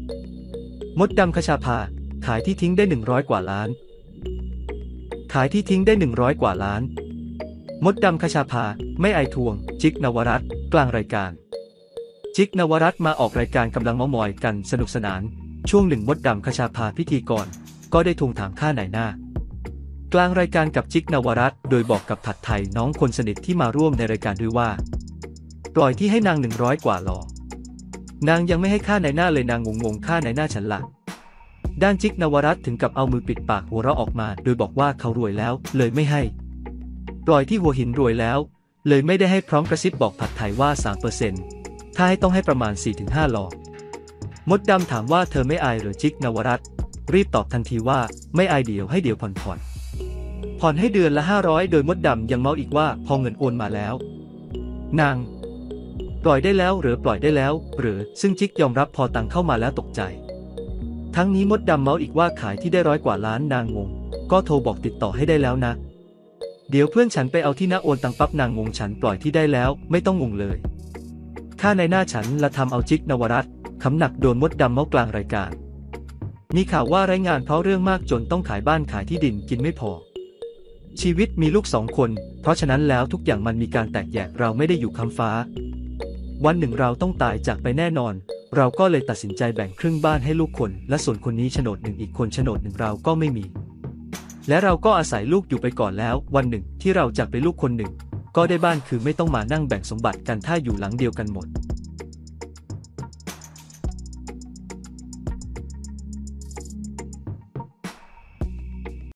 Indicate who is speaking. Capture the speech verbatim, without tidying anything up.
Speaker 1: มดดำคชาภาขายที่ทิ้งได้หนึ่งร้อยกว่าล้านขายที่ทิ้งได้หนึ่งร้อยกว่าล้านมดดำคชาภาไม่อายทวงจิกนวรัตน์กลางรายการจิกนวรัตน์มาออกรายการกำลังเม้ามอยกันสนุกสนานช่วงหนึ่งมดดำคชาภาพิธีกรก็ได้ทวงถามค่าไหนหน้ากลางรายการกับจิกนวรัตน์โดยบอกกับผัดไทยน้องคนสนิทที่มาร่วมในรายการด้วยว่าปล่อยที่ให้นางหนึ่งร้อยกว่าหรอนางยังไม่ให้ค่าไหนหน้าเลยนางงงๆค่าไหนหน้าฉันละด้านจิกนวรัตน์ถึงกับเอามือปิดปากหัวเราะออกมาโดยบอกว่าเขารวยแล้วเลยไม่ให้ปล่อยที่หัวหินรวยแล้วเลยไม่ได้ให้พร้อมกระซิบบอกผัดไทยว่า สามเปอร์เซ็นต์ ถ้าให้ต้องให้ประมาณ สี่ถึงห้า หลอกมดดำถามว่าเธอไม่อายหรือจิกนวรัตน์รีบตอบทันทีว่าไม่อายเดี๋ยวให้เดี๋ยวผ่อนผ่อนผ่อนให้เดือนละห้าร้อยโดยมดดำยังเมาอีกว่าพอเงินโอนมาแล้วนางปล่อยได้แล้วหรือปล่อยได้แล้วหรือซึ่งจิกยอมรับพอตังเข้ามาแล้วตกใจทั้งนี้มดดำเมาอีกว่าขายที่ได้ร้อยกว่าล้านนางงงก็โทรบอกติดต่อให้ได้แล้วนะเดี๋ยวเพื่อนฉันไปเอาที่หน้าโอนตังปั๊บนางงงฉันปล่อยที่ได้แล้วไม่ต้องงงเลยค่าในหน้าฉันละทำเอาจิกนวรัตน์คำหนักโดนมดดำเมากลางรายการมีข่าวว่าไร้งานเพราะเรื่องมากจนต้องขายบ้านขายที่ดินกินไม่พอชีวิตมีลูกสองคนเพราะฉะนั้นแล้วทุกอย่างมันมีการแตกแยกเราไม่ได้อยู่ค้ำฟ้าวันหนึ่งเราต้องตายจากไปแน่นอนเราก็เลยตัดสินใจแบ่งครึ่งบ้านให้ลูกคนและส่วนคนนี้โฉนดหนึ่งอีกคนโฉนดหนึ่งเราก็ไม่มีและเราก็อาศัยลูกอยู่ไปก่อนแล้ววันหนึ่งที่เราจากไปลูกคนหนึ่งก็ได้บ้านคือไม่ต้องมานั่งแบ่งสมบัติกันถ้าอยู่หลังเดียวกันหมด